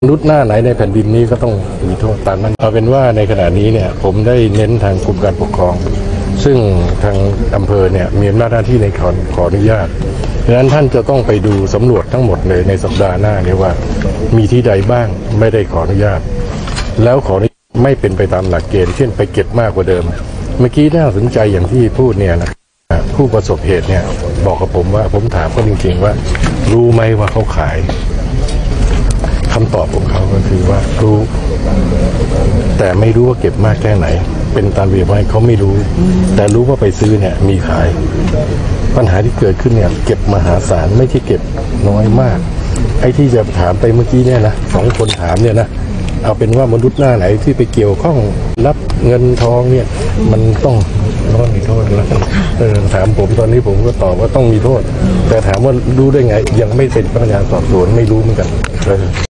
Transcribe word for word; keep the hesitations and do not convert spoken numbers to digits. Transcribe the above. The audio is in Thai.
มนุษย์หน้าไหนในแผ่นดินนี้ก็ต้องมีโทษตามนั้นเอาเป็นว่าในขณะนี้เนี่ยผมได้เน้นทางกรมการปกครองซึ่งทางอำเภอเนี่ยมีอำนาจหน้าที่ในการขออนุญาตดังนั้นท่านจะต้องไปดูสำรวจทั้งหมดเลยในสัปดาห์หน้านี้ว่ามีที่ใดบ้างไม่ได้ขออนุญาตแล้วขอไม่เป็นไปตามหลักเกณฑ์เช่นไปเก็บมากกว่าเดิมเมื่อกี้น่าสนใจอย่างที่พูดเนี่ยนะผู้ประสบเหตุเนี่ยบอกกับผมว่าผมถามเขาจริงๆว่ารู้ไหมว่าเขาขายคำตอบของเขาก็คือว่ารู้แต่ไม่รู้ว่าเก็บมากแค่ไหนเป็นตามระเบียบไหมเขาไม่รู้แต่รู้ว่าไปซื้อเนี่ยมีขายปัญหาที่เกิดขึ้นเนี่ยเก็บมหาศาลไม่ใช่เก็บน้อยมากไอ้ที่จะถามไปเมื่อกี้เนี่ยนะสองคนถามเนี่ยนะเอาเป็นว่ามนุษย์หน้าไหนที่ไปเกี่ยวข้องรับเงินทองเนี่ยมันต้องต้องมีโทษแล้วเออถามผมตอนนี้ผมก็ตอบว่าต้องมีโทษแต่ถามว่ารู้ได้ไงยังไม่เป็นพนักงานสอบสวนไม่รู้เหมือนกัน